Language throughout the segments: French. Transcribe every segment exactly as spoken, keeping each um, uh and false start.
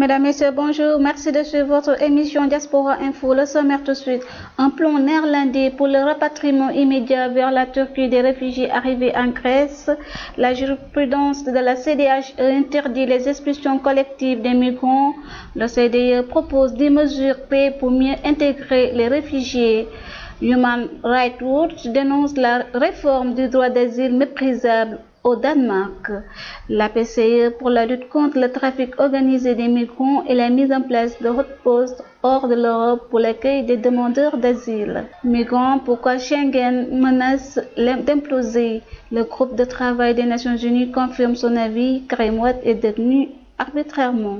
Mesdames, Messieurs, bonjour. Merci de suivre votre émission Diaspora Info. Le sommaire tout de suite. Un plan néerlandais pour le rapatriement immédiat vers la Turquie des réfugiés arrivés en Grèce. La jurisprudence de la C D H E interdit les expulsions collectives des migrants. Le C D E propose des mesures clés pour mieux intégrer les réfugiés. Human Rights Watch dénonce la réforme du droit d'asile méprisable au Danemark. La P C E pour la lutte contre le trafic organisé des migrants et la mise en place de hotposts hors de l'Europe pour l'accueil des demandeurs d'asile. Migrants, pourquoi Schengen menace d'imploser? Le groupe de travail des Nations Unies confirme son avis. Karim Wade est détenu arbitrairement.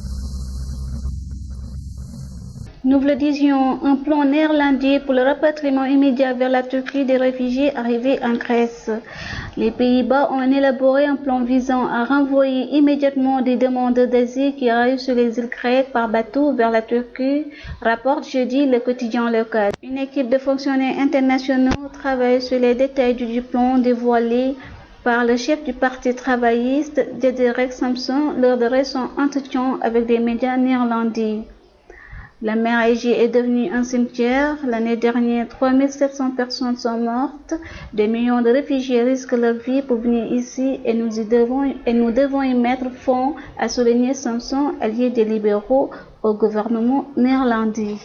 Nous vous le disions, un plan néerlandais pour le rapatriement immédiat vers la Turquie des réfugiés arrivés en Grèce. Les Pays-Bas ont élaboré un plan visant à renvoyer immédiatement des demandeurs d'asile qui arrivent sur les îles grecques par bateau vers la Turquie, rapporte jeudi le quotidien local. Une équipe de fonctionnaires internationaux travaille sur les détails du plan dévoilé par le chef du parti travailliste, Diederik Samson, lors de récents entretiens avec des médias néerlandais. La mer Égée est devenue un cimetière. L'année dernière, trois mille sept cents personnes sont mortes. Des millions de réfugiés risquent leur vie pour venir ici et nous, y devons, et nous devons y mettre fin, a souligné Samson, allié des libéraux au gouvernement néerlandais.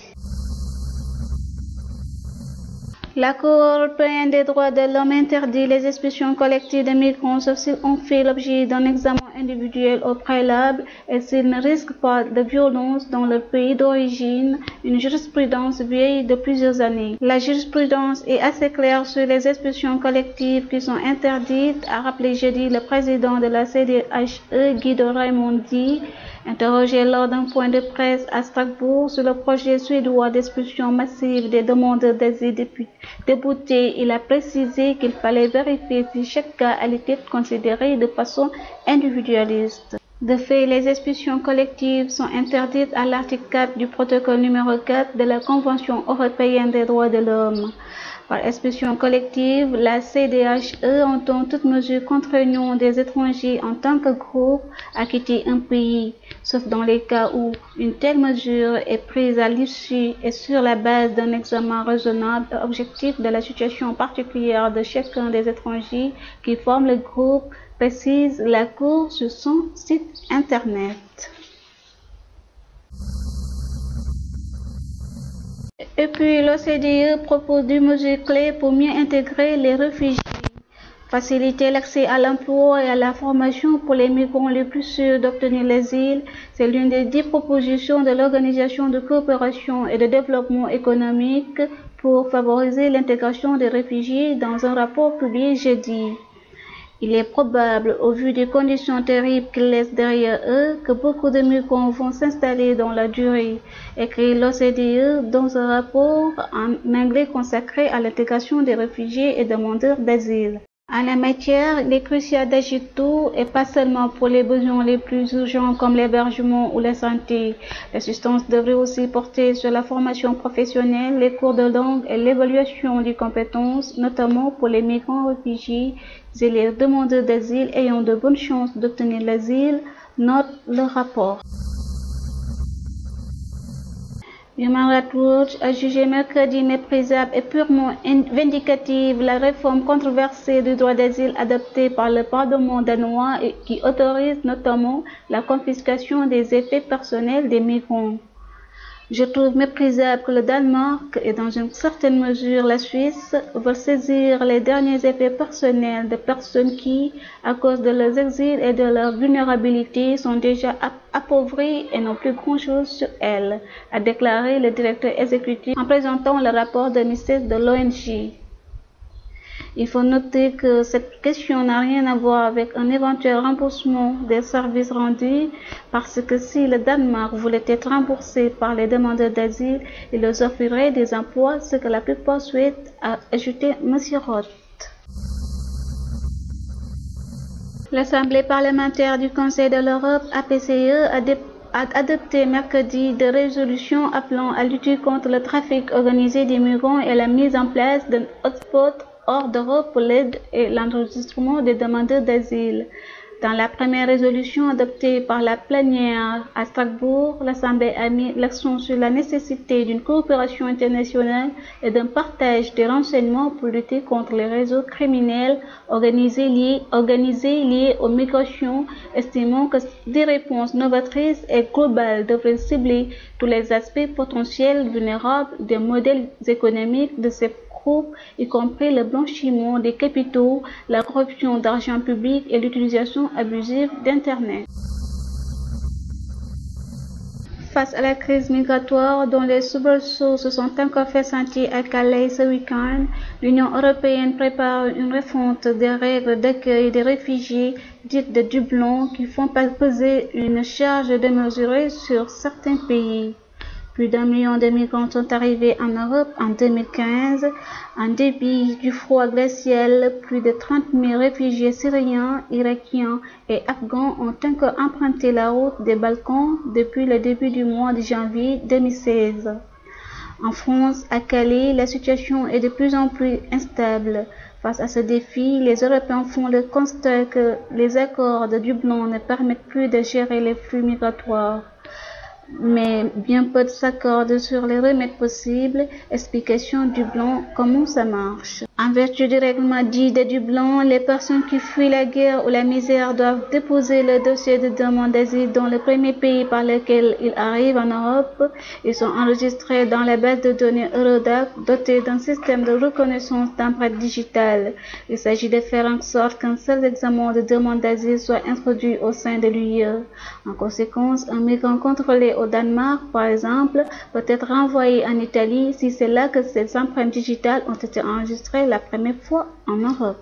La Cour européenne des droits de l'homme interdit les expulsions collectives de migrants sauf s'ils ont fait l'objet d'un examen individuel au préalable et s'ils ne risquent pas de violence dans leur pays d'origine, une jurisprudence vieille de plusieurs années. La jurisprudence est assez claire sur les expulsions collectives qui sont interdites, a rappelé jeudi le président de la C D H E, Guido Raimondi, interrogé lors d'un point de presse à Strasbourg sur le projet suédois d'expulsion massive des demandeurs d'asile déboutés. Il a précisé qu'il fallait vérifier si chaque cas allait être considéré de façon individualiste. De fait, les expulsions collectives sont interdites à l'article quatre du protocole numéro quatre de la Convention européenne des droits de l'homme. Par expulsion collective, la C D H E entend toute mesure contraignant des étrangers en tant que groupe à quitter un pays, sauf dans les cas où une telle mesure est prise à l'issue et sur la base d'un examen raisonnable et objectif de la situation particulière de chacun des étrangers qui forment le groupe, précise la Cour sur son site internet. Et puis, l'O C D E propose des mesures clés pour mieux intégrer les réfugiés. Faciliter l'accès à l'emploi et à la formation pour les migrants les plus sûrs d'obtenir l'asile, c'est l'une des dix propositions de l'Organisation de coopération et de développement économique pour favoriser l'intégration des réfugiés dans un rapport publié jeudi. Il est probable, au vu des conditions terribles qu'ils laissent derrière eux, que beaucoup de migrants vont s'installer dans la durée, écrit l'O C D E dans un rapport en anglais consacré à l'intégration des réfugiés et demandeurs d'asile. En la matière, il est crucial d'agir tôt et pas seulement pour les besoins les plus urgents comme l'hébergement ou la santé. L'assistance devrait aussi porter sur la formation professionnelle, les cours de langue et l'évaluation des compétences, notamment pour les migrants réfugiés et les demandeurs d'asile ayant de bonnes chances d'obtenir l'asile, note le rapport. Human Rights Watch a jugé mercredi méprisable et purement vindicative la réforme controversée du droit d'asile adoptée par le Parlement danois et qui autorise notamment la confiscation des effets personnels des migrants. Je trouve méprisable que le Danemark et dans une certaine mesure la Suisse veulent saisir les derniers effets personnels de personnes qui, à cause de leurs exils et de leur vulnérabilité, sont déjà appauvries et n'ont plus grand-chose sur elles, a déclaré le directeur exécutif en présentant le rapport de ministère de l'O N G. Il faut noter que cette question n'a rien à voir avec un éventuel remboursement des services rendus, parce que si le Danemark voulait être remboursé par les demandeurs d'asile, il leur offrirait des emplois, ce que la plupart souhaitent, a ajouté M. Roth. L'Assemblée parlementaire du Conseil de l'Europe, A P C E, a a adopté mercredi des résolutions appelant à lutter contre le trafic organisé des migrants et la mise en place d'un hotspot hors d'Europe pour l'aide et l'enregistrement des demandeurs d'asile. Dans la première résolution adoptée par la plénière à Strasbourg, l'Assemblée a mis l'accent sur la nécessité d'une coopération internationale et d'un partage des renseignements pour lutter contre les réseaux criminels organisés liés, organisés liés aux migrations, estimant que des réponses novatrices et globales devraient cibler tous les aspects potentiels vulnérables des modèles économiques de ces groupes, y compris le blanchiment des capitaux, la corruption d'argent public et l'utilisation abusive d'Internet. Face à la crise migratoire dont les soubresauts se sont encore fait sentir à Calais ce week-end, l'Union européenne prépare une refonte des règles d'accueil des réfugiés dites de Dublin qui font peser une charge démesurée sur certains pays. Plus d'un million de migrants sont arrivés en Europe en deux mille quinze. En dépit du froid glacial, plus de trente mille réfugiés syriens, irakiens et afghans ont encore emprunté la route des Balkans depuis le début du mois de janvier deux mille seize. En France, à Calais, la situation est de plus en plus instable. Face à ce défi, les Européens font le constat que les accords de Dublin ne permettent plus de gérer les flux migratoires. Mais bien peu s'accordent sur les remèdes possibles. Explication Dublin, comment ça marche. En vertu du règlement dit de Dublin, les personnes qui fuient la guerre ou la misère doivent déposer le dossier de demande d'asile dans le premier pays par lequel ils arrivent en Europe. Ils sont enregistrés dans la base de données Eurodac, dotée d'un système de reconnaissance d'empreintes digitales. Il s'agit de faire en sorte qu'un seul examen de demande d'asile soit introduit au sein de l'U E. En conséquence, un migrant contrôlé au Danemark, par exemple, peut être renvoyé en Italie si c'est là que ces empreintes digitales ont été enregistrées la première fois en Europe.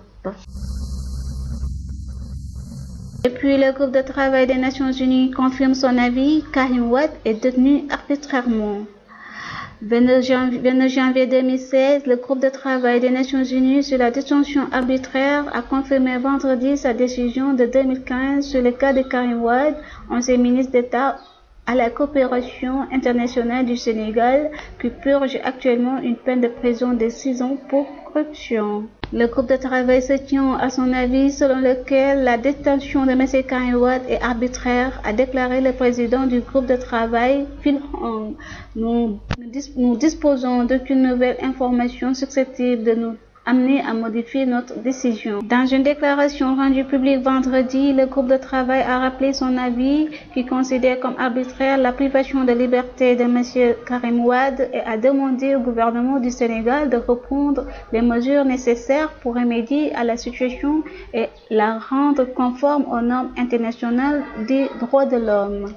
Et puis, le groupe de travail des Nations Unies confirme son avis, Karim Wade est détenu arbitrairement. vingt-neuf janvier deux mille seize, le groupe de travail des Nations Unies sur la détention arbitraire a confirmé vendredi sa décision de deux mille quinze sur le cas de Karim Wade, ancien ministre d'État à la coopération internationale du Sénégal, qui purge actuellement une peine de prison de six ans pour corruption. Le groupe de travail se tient à son avis selon lequel la détention de M. Karim Wade est arbitraire, a déclaré le président du groupe de travail, Phil Hong. Nous, nous disposons d'aucune nouvelle information susceptible de nous amener à modifier notre décision. Dans une déclaration rendue publique vendredi, le groupe de travail a rappelé son avis qui considère comme arbitraire la privation de liberté de M. Karim Wade et a demandé au gouvernement du Sénégal de reprendre les mesures nécessaires pour remédier à la situation et la rendre conforme aux normes internationales des droits de l'homme.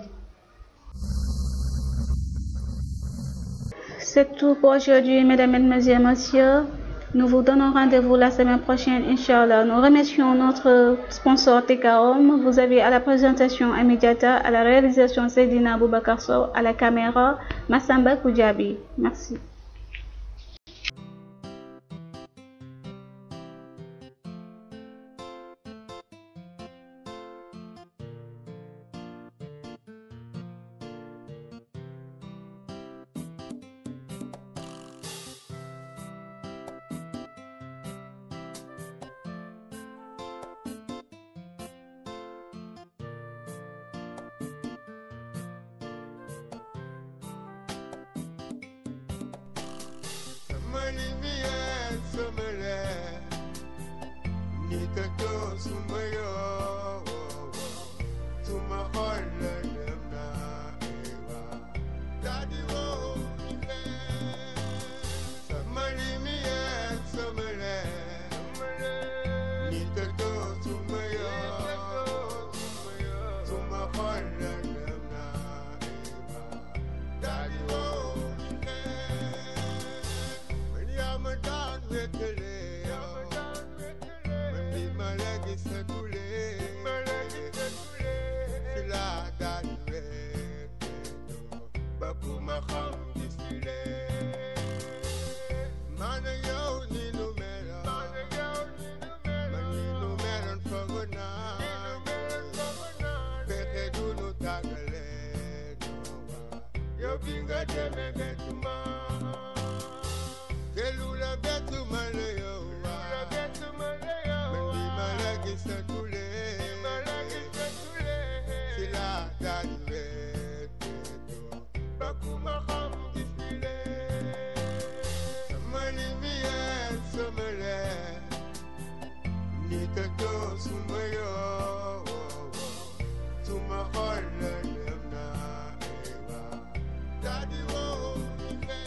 C'est tout pour aujourd'hui, mesdames, mesdemoiselles et messieurs. Nous vous donnons rendez-vous la semaine prochaine, Inch'Allah. Nous remercions notre sponsor T K Home. Vous avez à la présentation Amidiata, à la réalisation Seydina Boubacar Sow, à la caméra Massamba Koudiaby. Merci. With the Nitato sumayo Sumakola na ewa Daddy wo me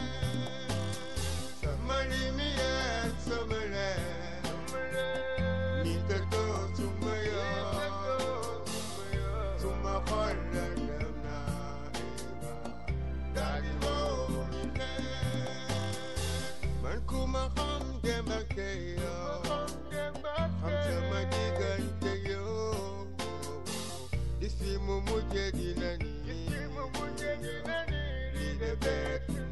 Samalimi at samale Nitato sumayo Sumakola na ewa Daddy wo me Man kumakam gembakayo Isimu mujedi nani, li de bet.